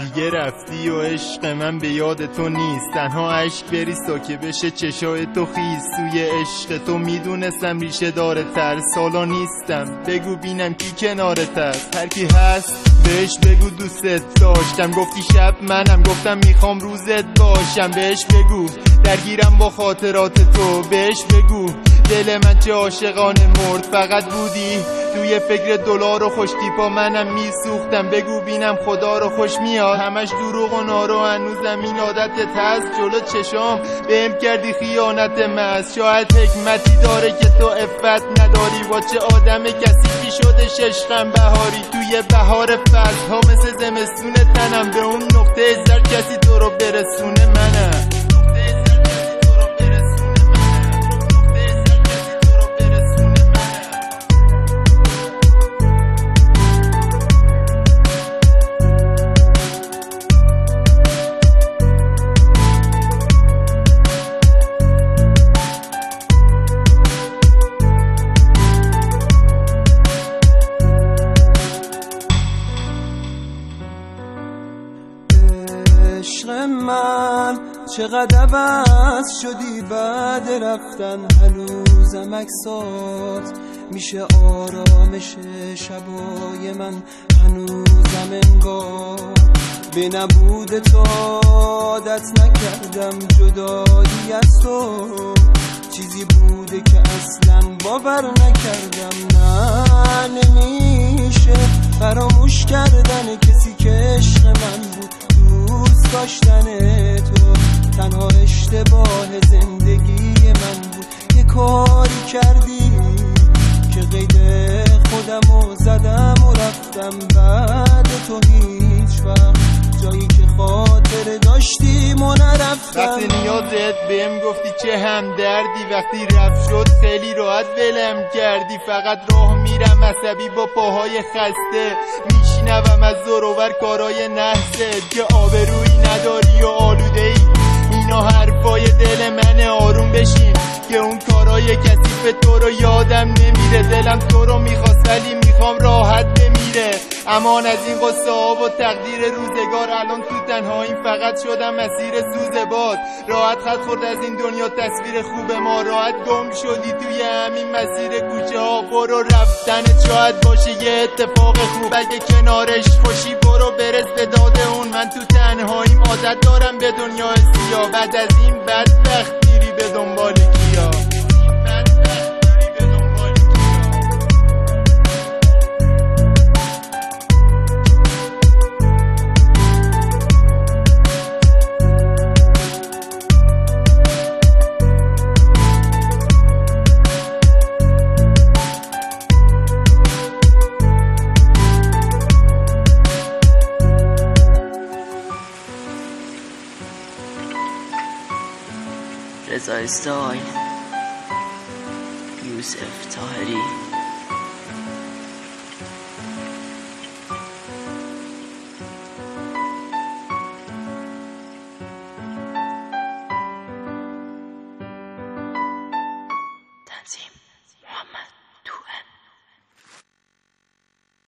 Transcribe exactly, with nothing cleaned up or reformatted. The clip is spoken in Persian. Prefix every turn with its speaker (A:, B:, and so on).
A: دیگه رفتی و عشق من به یاد تو نیست. تنها عشق بریستا که بشه چشای تو خیز. سوی عشق تو میدونستم ریشه داره تر، سالا نیستم بگو بینم کی کنارت هست. هر کی هست بهش بگو دوستت داشتم. گفتی شب منم گفتم میخوام روزت باشم. بهش بگو درگیرم با خاطرات تو. بهش بگو دل من چه عاشقانه مرد. فقط بودی توی فکر دلار و خوش تیپا منم میسوختم. بگو بینم خدا رو خوش میاد همش دروغ و نارو. هنوزم این عادتت هست جلو چشام بهم کردی خیانت محض. شاید حکمتی داره که تو عفت نداری. با چه آدم کثیفی شده عشقم بهاری. توی بهار فصل ها مثل زمستون تنم. به اون نقطه زر کسی تو رو برسونه منم.
B: عشق من چقدر عوض شدی بعد رفتن. هنوزم عکسات میشه آرامش شبای من. هنوزم انگار به نبود تو عادت نکردم. جدایی از تو چیزی بوده که اصلا باور نکردم. نه نمیشه فراموش کردن کسی که عشق من بود. دوست داشتن تو تنها اشتباه زندگی من بود. یه کاری کردی که قید خودمو زدم و رفتم. بعد تو هیچ وقت جایی که خاطر داشتیم و نرفتم.
A: وقتی نیازت بهم گفتی چه همدردی. وقتی رفت شد خیلی راحت ولم کردی. فقط راه میرم عصبی با پاهای خسته. میشنوم از زورور کارای نحست که آبرویی نداری و آلوده ای. اینا حرفای دل منه. آروم بشین که اون کارای کثیف تو رو یادم نمیره. دلم تو رو میخواست ولی میخوام راحت بمیره. امان از این قصه ها و تقدیر روزگار. الان تو تنهاییم فقط شدم مسیر سوز باد. راحت خط خورد از این دنیا تصویر خوب ما. راحت گم شدی توی همین مسیر کوچه ها. برو رفتنت شاید باشه یه اتفاق خوب. اگه کنارش خوشی برو برس به داد اون. من تو تنهاییم عادت دارم به دنیا سیاه. بعد از این بدبخت میری به دنبال کیا.
C: رضا استایل، یوسف طاهری. تنظیم